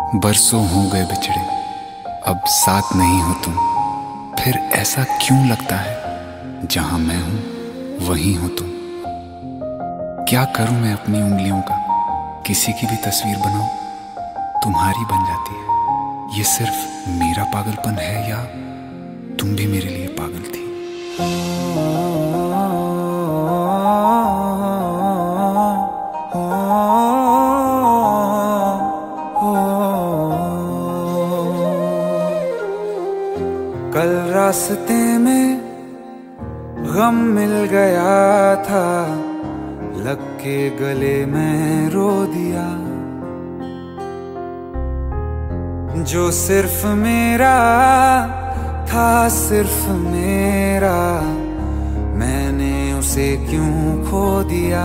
बरसों हो गए बिछड़े, अब साथ नहीं हो तुम। फिर ऐसा क्यों लगता है जहां मैं हूं वहीं हो तुम। क्या करूं मैं अपनी उंगलियों का, किसी की भी तस्वीर बनाऊं तुम्हारी बन जाती है। ये सिर्फ मेरा पागलपन है या तुम भी मेरे लिए पागल थी। कल रास्ते में गम मिल गया था, लग के गले में रो दिया। जो सिर्फ मेरा था, सिर्फ मेरा, मैंने उसे क्यों खो दिया।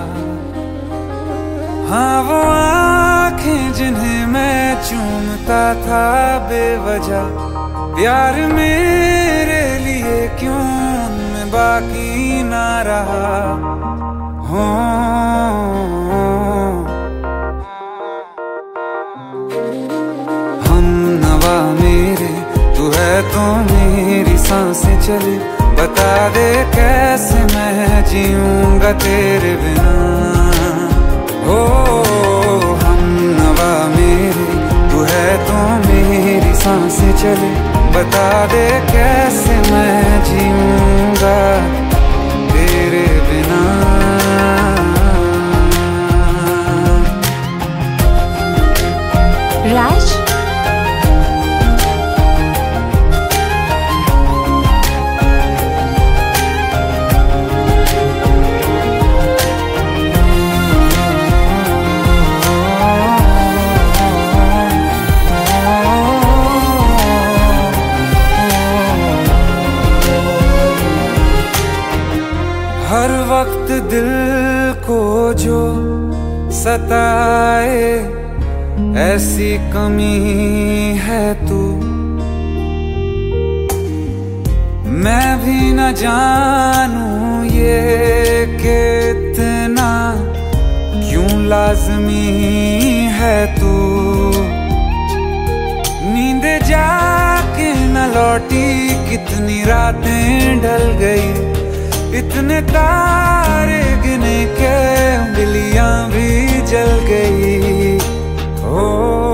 हाँ वो आँखें जिन्हें मैं चूमता था बेवजह, प्यार मेरे लिए क्यों उनमें बाकी ना रहा। हो हम नवा मेरे, तू है तो मेरी सांसें चले। बता दे कैसे मैं जीऊंगा तेरे बिना। हो हम नवा मेरे, तू है तो मेरी सांसें चले। बता दे कैसे मैं जीऊंगा तेरे बिना। राज हर वक्त दिल को जो सताए, ऐसी कमी है तू। मैं भी न जानूं ये कि इतना क्यों लाज़मी है तू। नींद जाके न लौटी, कितनी रातें ढल गई। इतने तारे गिने के उंगलियां भी जल गई। ओ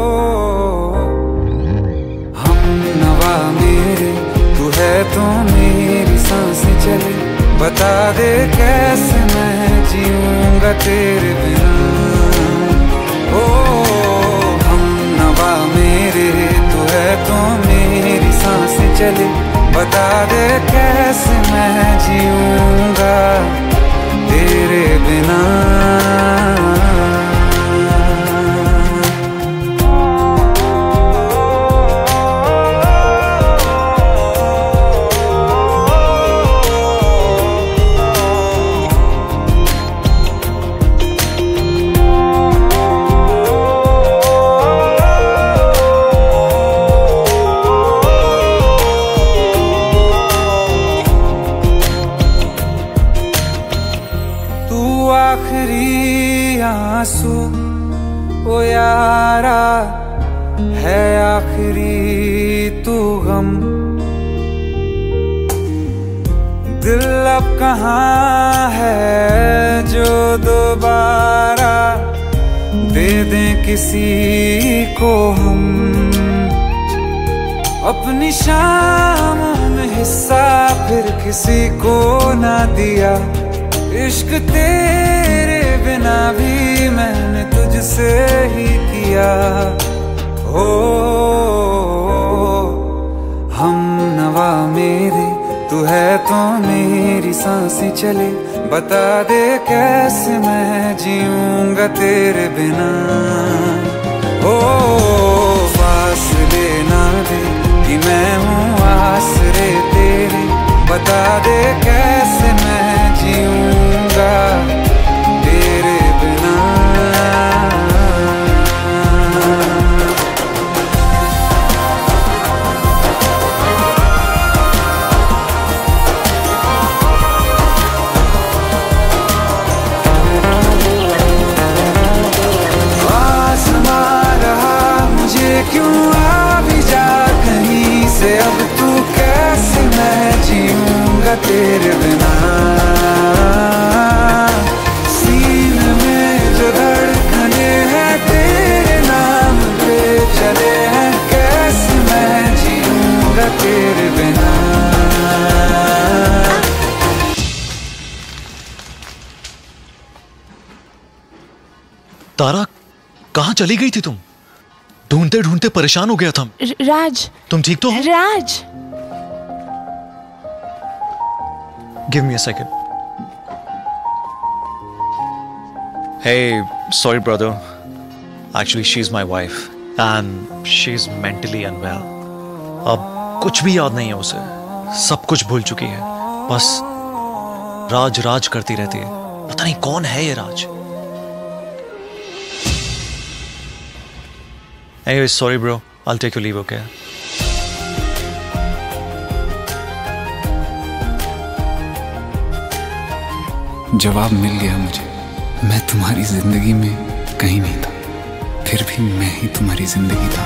हम नवा मेरे, तू है तो मेरी सांसें चले। बता दे कैसे मैं जीऊंगा तेरे बिना। ओ हम नवा मेरे, तू है तो मेरी सांसें चले। बता दे कैसे मैं जीऊंगा तेरे बिना। आखिरी आंसू ओ यारा है, आखिरी तू गम। दिल अब कहाँ है जो दोबारा दे दें किसी को हम। अपनी शामों में हिस्सा फिर किसी को ना दिया। इश्क तेरे बिना भी मैंने तुझसे ही किया। हो हम नवा मेरे, तू है तो मेरी सांसें चले। बता दे कैसे मैं जीऊंगा तेरे बिना। हो फासले ना दे कि मैं हूँ आसरे तेरे। बता दे कैसे मैं जीऊंगा तेरे बिना। आसमां रहा मुझे तारा, कहाँ चली गई थी तुम? ढूंढते ढूंढते परेशान हो गया था। राज, तुम ठीक तो हो? Raj, give me a second. Hey, sorry brother. Actually, she's my wife and she's mentally unwell. अब कुछ भी याद नहीं है उसे, सब कुछ भूल चुकी है। बस राज राज करती रहती है। पता नहीं कौन है ये राज। Anyway, sorry bro. I'll take your leave, okay? जवाब मिल गया मुझे। मैं तुम्हारी जिंदगी में कहीं नहीं था, फिर भी मैं ही तुम्हारी जिंदगी था।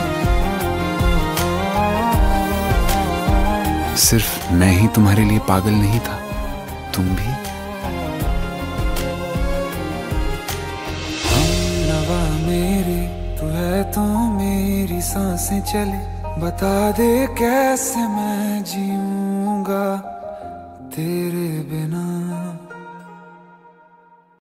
सिर्फ मैं ही तुम्हारे लिए पागल नहीं था, तुम भी। हमनवा मेरी तू है तो मेरी सांसें चले, बता दे कैसे मैं जीऊंगा तेरे बिना।